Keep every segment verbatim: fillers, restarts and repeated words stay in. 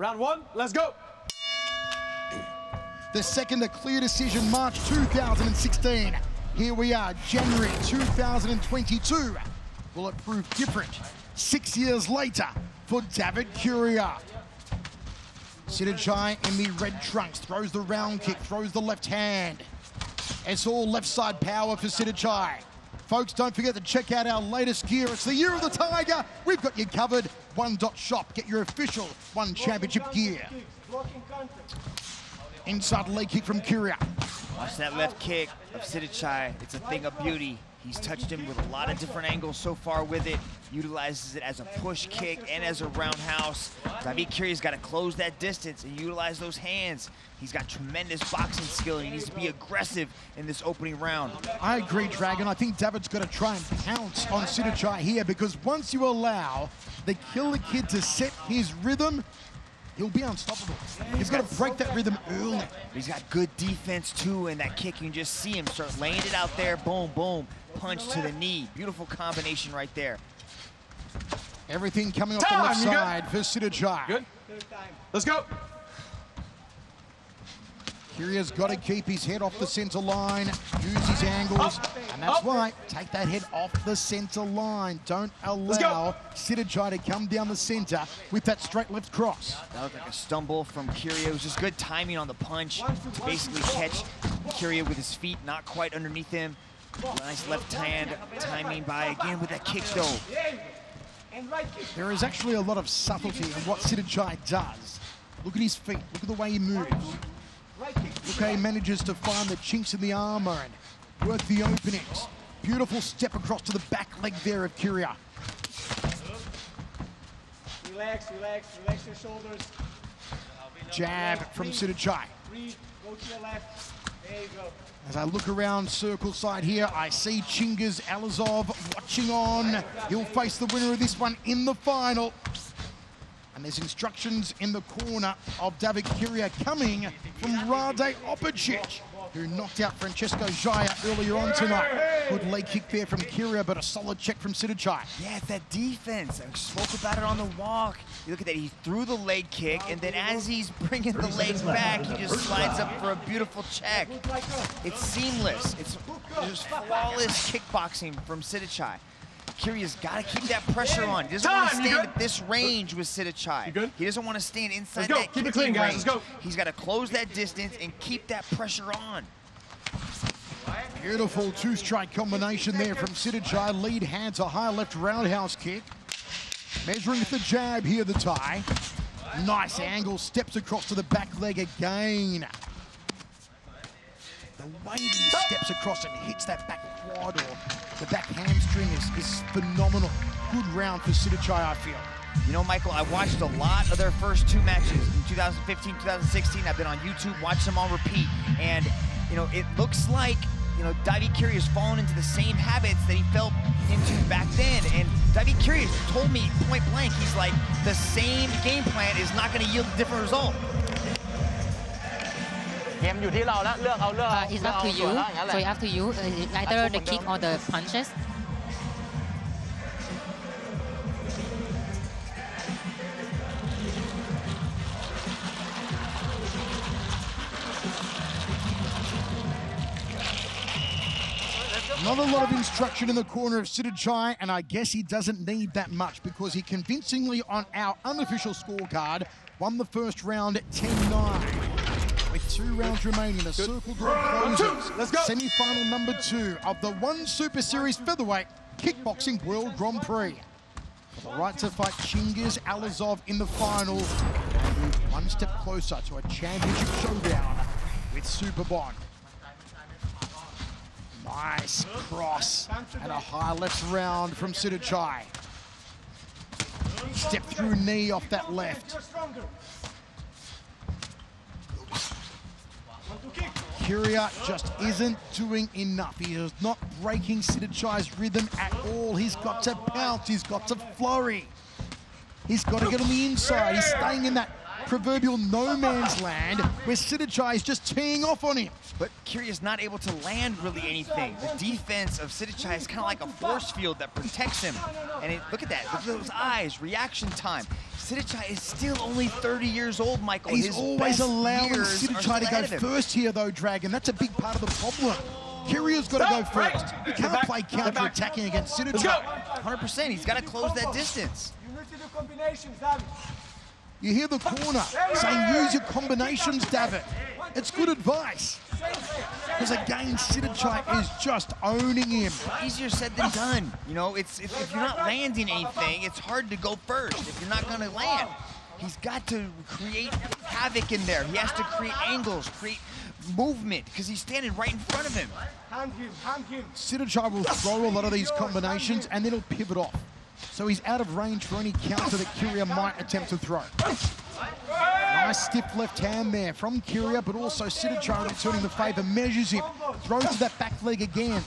Round one, let's go. The second, a clear decision, March two thousand sixteen. Here we are, January two thousand twenty-two. Will it prove different? Six years later for Davit Kiria. Sitthichai in the red trunks, throws the round kick, throws the left hand. It's all left side power for Sitthichai. Folks, don't forget to check out our latest gear. It's the Year of the Tiger. We've got you covered. One Dot Shop. Get your official One Championship gear. Inside leg kick from Kiria. Watch that left kick of Sitthichai. It's a thing of beauty. He's touched him with a lot of different angles so far with it. Utilizes it as a push kick and as a roundhouse. Davit Kiria's got to close that distance and utilize those hands. He's got tremendous boxing skill. He needs to be aggressive in this opening round. I agree, Dragon. I think Davit's got to try and pounce on Sitthichai here, because once you allow the Killer Kid to set his rhythm, he'll be unstoppable. He's got to break that rhythm early. He's got good defense too, and that kick, you can just see him start laying it out there. Boom, boom, punch to the knee. Beautiful combination right there. Everything coming off the left side for Sitthichai. Good. Let's go. Kiria's got to keep his head off the center line, use his angles, and that's right, take that head off the center line. Don't allow Sitthichai to come down the center with that straight left cross. That looked like a stumble from Kiria. It was just good timing on the punch to basically catch Kiria with his feet not quite underneath him. Nice left hand timing by, again, with that kick though. There is actually a lot of subtlety in what Sitthichai does. Look at his feet, look at the way he moves. Look how he manages to find the chinks in the armor and work the openings. Beautiful step across to the back leg there of Kiria. Relax, relax, relax your shoulders. Jab from Sitthichai. Go to your left. There you go. As I look around circle side here, I see Chingiz Alizov watching on. He'll face the winner of this one in the final. And there's instructions in the corner of Davit Kiria coming from Rade Opicic, who knocked out Francesco Jaya earlier on tonight. Good leg kick there from Kiria, but a solid check from Sitthichai. Yeah, it's that defense. I spoke about it on the walk. You look at that, he threw the leg kick, and then as he's bringing the legs back, he just slides up for a beautiful check. It's seamless. It's just flawless kickboxing from Sitthichai. Kiria's got to keep that pressure on. He doesn't want to stand at this range with Sitthichai. He doesn't want to stand inside that keep it clean, guys. Let's go. He's got to close that distance and keep that pressure on. Beautiful two-strike combination there from Sitthichai. Lead hand to high left roundhouse kick. Measuring with the jab here, the tie. Nice angle, steps across to the back leg again. The way that he steps across and hits that back quad or the back hamstring is, is phenomenal. Good round for Sitthichai, I feel. You know, Michael, I watched a lot of their first two matches in two thousand fifteen, two thousand sixteen. I've been on YouTube, watched them on repeat. And, you know, it looks like, you know, Davit Kiria has fallen into the same habits that he fell into back then. And Davit Kiria told me point blank, he's like, the same game plan is not going to yield a different result. Uh, it's up to you. So it's up to you. Uh, either the kick or the punches. Not a lot of instruction in the corner of Sitthichai, and I guess he doesn't need that much because he convincingly, on our unofficial scorecard, won the first round at ten nine. With two rounds remaining, the circle door closes. Let's go. Semi-final number two of the One Super Series Featherweight Kickboxing World Grand Prix. For the right to fight Chingiz Alizov in the final and move one step closer to a championship showdown with Superbond. Nice cross and a high left round from Sitthichai. Step through knee off that left. Kiria just isn't doing enough. He is not breaking Sitthichai's rhythm at all. He's got to pounce, he's got to flurry. He's got to get on the inside. He's staying in that proverbial no man's land where Sitthichai is just teeing off on him. But Kiria's not able to land really anything. The defense of Sitthichai is kind of like a force field that protects him. And it, look at that, look at those eyes, reaction time. Sitthichai is still only thirty years old, Michael. He's His always allowing years Sitthichai to go first here though, Dragon. That's a big part of the problem. Kiria's got to go first. You can't play counter-attacking against Sitthichai. one hundred percent, he's got to close that distance. You need to do combinations, Davit. You hear the corner saying use your combinations, Davit. It's good advice. Because again, Sitthichai is just owning him. Easier said than done. You know, it's if, if you're not landing anything, it's hard to go first. If you're not going to land, he's got to create havoc in there. He has to create angles, create movement, because he's standing right in front of him. Hand him, hand him. Sitthichai will throw a lot of these combinations and then he'll pivot off. So he's out of range for any counter that Kiria might attempt to throw. Nice stiff left hand there from Kiria, but also Sitthichai returning the favour, measures him, throws to that back leg again.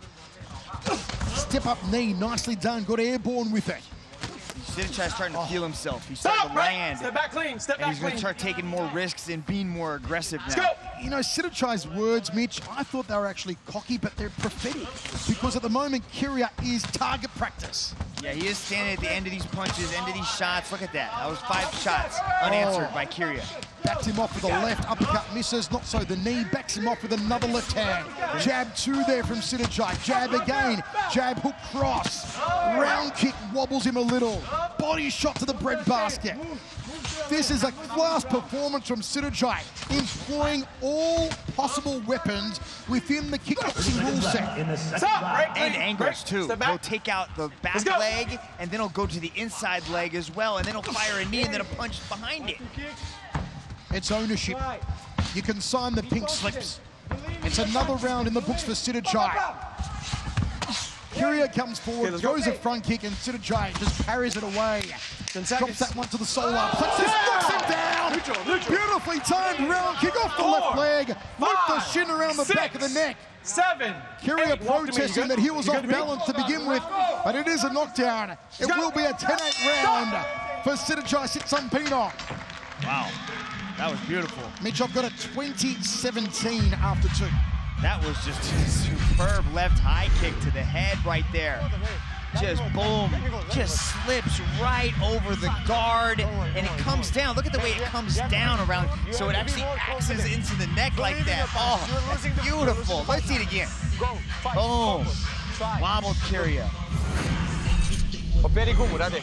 Step up knee, nicely done, got airborne with it. Sitthichai's starting to feel himself. He's starting to land. Step back clean. Step and back he's going to clean. start taking more risks and being more aggressive now. Let's go. You know, Sitthichai's words, Mitch, I thought they were actually cocky, but they're prophetic. Because at the moment, Kiria is target practice. Yeah, he is standing at the end of these punches, end of these shots. Look at that. That was five shots unanswered Oh. by Kiria. Backs him off with the left, uppercut misses, not so the knee, backs him off with another left hand. Jab two there from Sitthichai, jab again, jab hook cross. Round kick wobbles him a little. Body shot to the breadbasket. This is a class performance from Sitthichai, employing all possible weapons within the kickboxing rule set. Stop. Break, And break, angles break. too. Step He'll back. take out the back Let's go. leg, and then he'll go to the inside leg as well, and then he'll fire a knee and then a punch behind it. It's ownership. You can sign the pink slips. It's another round in the books for Sitthichai. Kiria comes forward, Okay, throws go. a front kick, and Sitthichai just parries it away. Ten Drops seconds. that one to the solar plexus, knocks him down. Neutral, neutral. Beautifully timed round kick off the Four, left leg, with the five, shin around the six, back of the neck. Seven. Kiria eight. Walk to me. You protesting good? that he was You off good to me? balance to begin with, but it is a knockdown. It Go. will be a ten eight round for Sitthichai Sitsongpeenong. Wow, that was beautiful. Mitch, I've got a twenty seventeen after two. That was just a superb left high kick to the head right there. Just boom, just slips right over the guard, and it comes down. Look at the way it comes down around, so it actually axes into the neck like that. Oh, that's beautiful. Let's see it again. Boom, wobbled Kiria. Oh, very good, Murade.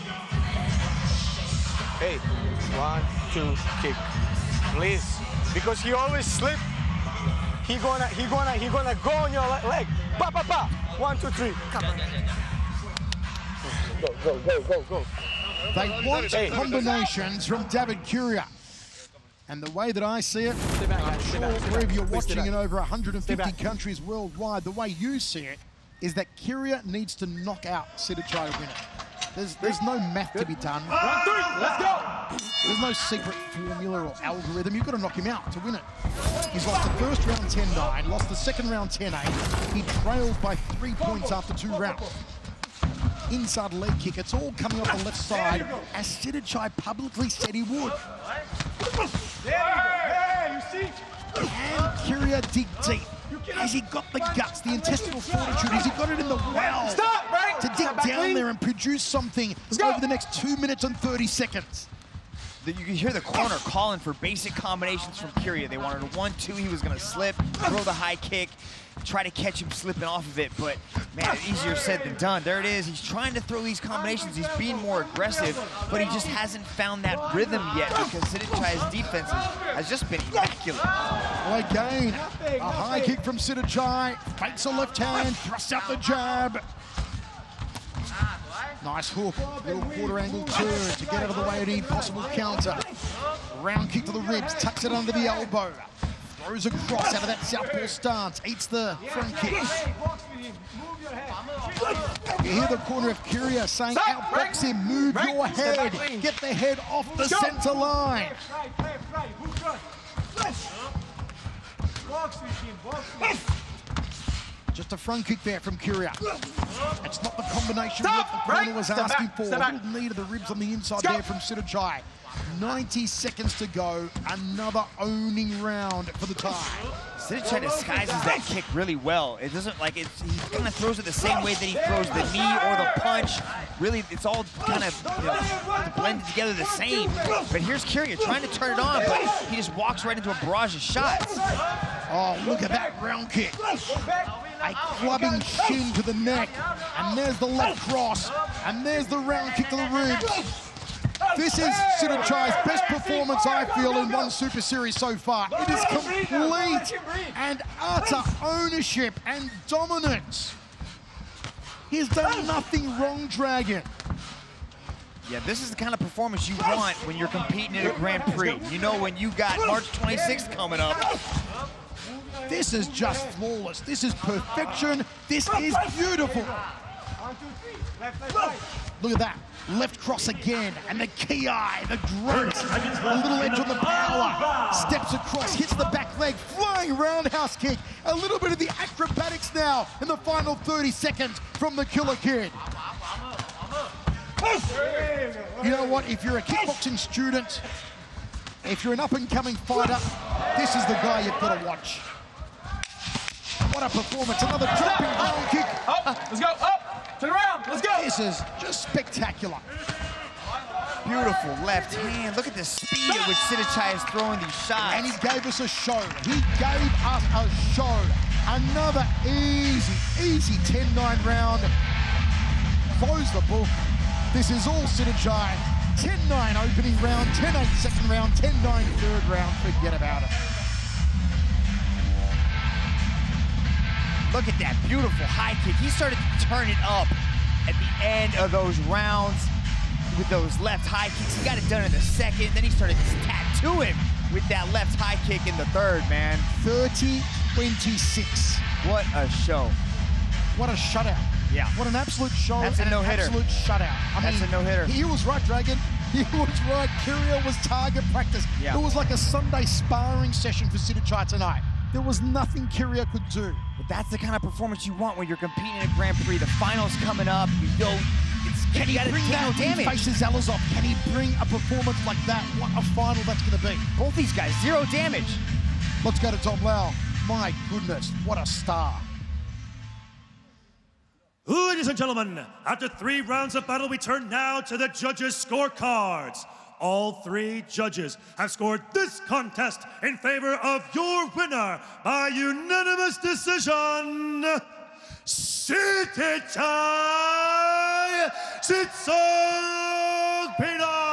Hey, one, two, kick. Please, because he always slip. He gonna, he gonna, he gonna go on your le- leg. Pa, pa, pa. One, two, three. Come on. Go, go, go, go, go. They want Hey. combinations from Davit Kiria. And the way that I see it, I'm sure wherever you're watching in over one hundred fifty back. countries worldwide, the way you see it is that Kiria needs to knock out Sitthichai to win it. There's, there's no math to be done. One, three. Let's go. There's no secret formula or algorithm. You've got to knock him out to win it. He's lost the first round ten nine, lost the second round ten eight. He trailed by three points after two rounds. Inside leg kick, it's all coming off the left side, as Sitthichai publicly said he would. Hey, you see? Can Kiria dig deep? Has he got the guts, the intestinal fortitude? Has he got it in the well Stop. Break. to dig Step back down clean. there and produce something go. over the next two minutes and thirty seconds? You can hear the corner calling for basic combinations from Kiria. They wanted a one two, he was going to slip, throw the high kick, try to catch him slipping off of it, but man, easier said than done. There it is. He's trying to throw these combinations. He's being more aggressive, but he just hasn't found that rhythm yet because Sitthichai's defense has just been immaculate. Well, again, a high kick from Sitthichai, fakes a left hand, thrusts out the jab. Nice hook, little quarter angle turn to get out of the way of any possible counter. Round kick to the ribs, tucks it under the elbow. Throws a cross out of that southpaw stance, eats the front kick. You hear the corner of Kiria saying, Stop, outbox him, move break, your step head, back clean. get the head off the Go. center line. Right, left, right, hook right. Box with him, box with him. Just a front kick there from Kiria. It's not the combination Stop, that the corner break, was step asking back, for. step A back. little knee to the ribs on the inside Go. there from Sitthichai. ninety seconds to go. Another owning round for the tie. Sitthichai disguises that kick really well. It doesn't like it's, he kind of throws it the same way that he throws the knee or the punch. Really, it's all kind of, you know, blended together the same. But here's Kiria trying to turn it on, but he just walks right into a barrage of shots. Oh, look at that round kick. A clubbing shin to the neck. And there's the left cross. And there's the round kick to the ribs. This is Sitthichai's best performance, I feel, in one Super Series so far. It is complete and utter ownership and dominance. He's done nothing wrong, Dragon. Yeah, this is the kind of performance you want when you're competing in a Grand Prix. You know, when you got March twenty-sixth coming up. This is just flawless. This is perfection. This is beautiful. Look at that. Left cross again, and the ki, the grunt, a little edge on the power, steps across, hits the back leg, flying roundhouse kick, a little bit of the acrobatics now in the final thirty seconds from the Killer Kid. You know what, if you're a kickboxing student, if you're an up-and-coming fighter, this is the guy you've got to watch. What a performance, another dropping round kick. Up, let's go, up. Turn around, let's go! This is just spectacular. Beautiful left hand. Look at the speed at which Sitthichai is throwing these shots. And he gave us a show. He gave us a show. Another easy, easy ten nine round. Close the book. This is all Sitthichai. ten nine opening round, ten eight second round, ten nine third round. Forget about it. Look at that beautiful high kick. He started to turn it up at the end of those rounds with those left high kicks. He got it done in the second. Then he started to tattoo him with that left high kick in the third, man. thirty twenty-six. What a show. What a shutout. Yeah. What an absolute show. That's a and no-hitter. An absolute shutout. I That's mean, a no-hitter. He was right, Dragon. He was right. Kiria was target practice. Yeah. It was like a Sunday sparring session for Sitthichai tonight. There was nothing Kiria could do. But that's the kind of performance you want when you're competing in a Grand Prix. The final's coming up. You know, it's, Can you he gotta bring take that no when he damage. faces Alazov? Can he bring a performance like that? What a final that's going to be. Both these guys, zero damage. Let's go to Tom Lau. My goodness, what a star. Ladies and gentlemen, after three rounds of battle, we turn now to the judges' scorecards. All three judges have scored this contest in favor of your winner by unanimous decision, Sitthichai Sitsongpeenong.